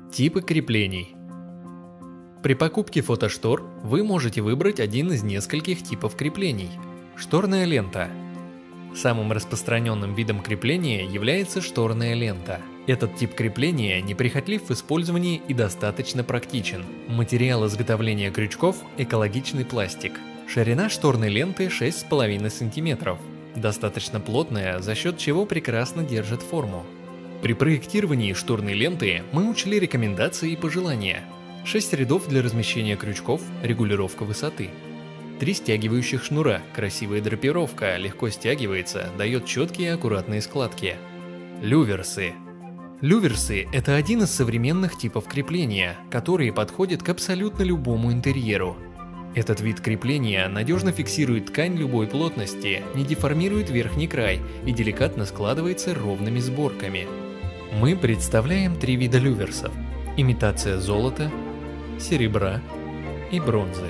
Типы креплений. При покупке фотоштор вы можете выбрать один из нескольких типов креплений. Шторная лента. Самым распространенным видом крепления является шторная лента. Этот тип крепления неприхотлив в использовании и достаточно практичен. Материал изготовления крючков – экологичный пластик. Ширина шторной ленты 6,5 см. Достаточно плотная, за счет чего прекрасно держит форму. При проектировании шторной ленты мы учли рекомендации и пожелания. 6 рядов для размещения крючков, регулировка высоты. 3 стягивающих шнура, красивая драпировка, легко стягивается, дает четкие и аккуратные складки. Люверсы. Люверсы – это один из современных типов крепления, которые подходят к абсолютно любому интерьеру. Этот вид крепления надежно фиксирует ткань любой плотности, не деформирует верхний край и деликатно складывается ровными сборками. Мы представляем 3 вида люверсов – имитация золота, серебра и бронзы.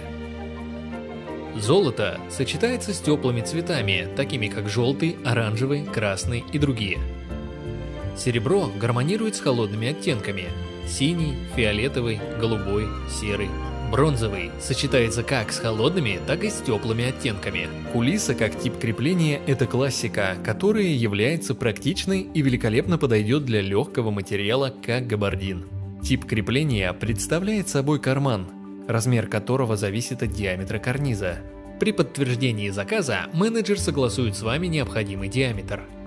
Золото сочетается с теплыми цветами, такими как желтый, оранжевый, красный и другие. Серебро гармонирует с холодными оттенками – синий, фиолетовый, голубой, серый. Бронзовый сочетается как с холодными, так и с теплыми оттенками. Кулиса как тип крепления – это классика, которая является практичной и великолепно подойдет для легкого материала, как габардин. Тип крепления представляет собой карман, размер которого зависит от диаметра карниза. При подтверждении заказа менеджер согласует с вами необходимый диаметр.